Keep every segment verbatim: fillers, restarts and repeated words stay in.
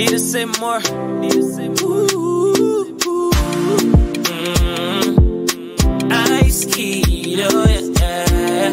Need to say more. Need to say more. Ooh, ooh, mm. Ice Kid, oh yeah.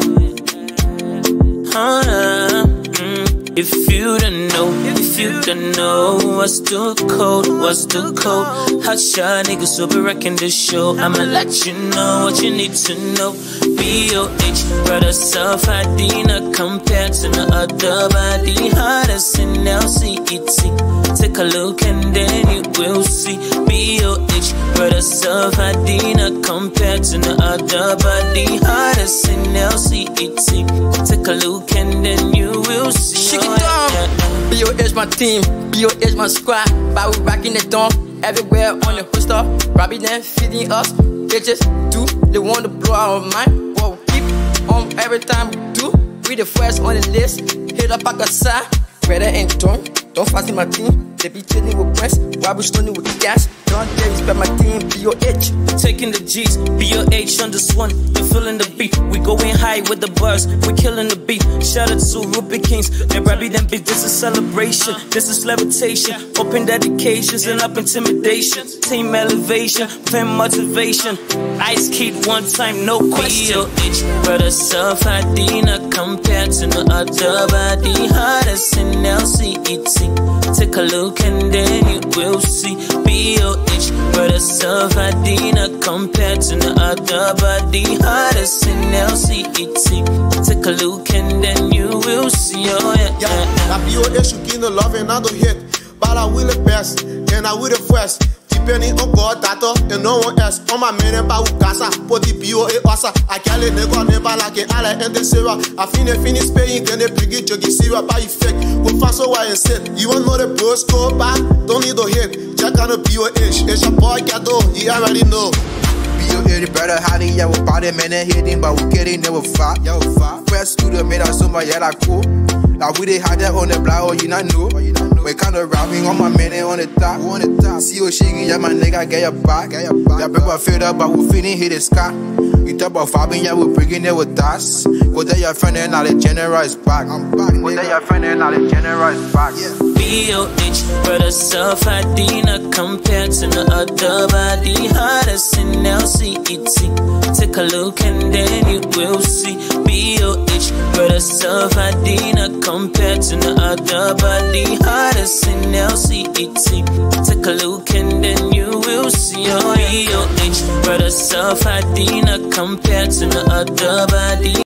Hold up. Mm. If you don't know, if you don't know what's the code, what's the code? Hot shot niggas so be wrecking the show. I'ma let you know what you need to know. B O H, brother self I D, not compared to no other body. Hardest in L C E T. Take a look and then you will see. B O H, brother self I D, not compared to no other body. Hardest in L C E T. Take a look and then you will see. Shake it down. B O H my team, B O H my squad. But we rocking the dome everywhere on the poster. Robbie them feeding us. Bitches do, they want to blow our mind. But we keep on every time we do. We the first on the list. Hit up back aside. Better and don't, don't fast in my team. They be chilling with press, while we stunning with cash. Don't dare respect my team, B O H. Taking the G's, B O H on this one. You feeling the beat, we going high with the bars. We killing the beat, shout out to Ruby Kings. They Rabbi them bitch, this is celebration. This is levitation, open dedications and up intimidation. Team elevation, fan motivation. Ice Kid one time, no question. B O H, brother self I D, not compared to no other body. Hardest in L C E T. Take a look and then you will see. B O H, brother self I D, not compared to no other body. Hardest in L C E T. Take a look and then you will see. Oh yeah, yeah. Na B O H you gain the love and I don't hit. But I will the best and I will the first. Depending on God, that and no one else. On my man and Bawu Casa, put the B O H Osa. I can't let go never like an ally and the Sarah. I finish finish paying, then they bring it juggy Sarah by effect. Go fast so I said, you want know the bros go back? Don't need to hit. Check on the B O H. It's your boy Gado, he already know. B O H brother, how do you about it, man? Hitting, but we getting never far. Yo, far. First studio made us so much, yeah, like cool. Now we they had that on the block, oh, you not know. We kind of rapping on my man on the top, on the top. See you shaking, yeah, my nigga, get your back, get your back. Yeah, people feel up, but we feeling hit the sky. You talk about fabbing, yeah, we bringing it with us. Go tell your friend and now the general is back. I'm back. Go tell your friend and now the general is back. Yeah. B O H, brother self I D, not compared to no other body. Hardest in L C E T. Take a look and then you will see. B O H, brother self I D, not compared to no other body. Hardest in L C E T. Take a look and then you will see. Oh, B O H, brother self I D, not compared to no other body.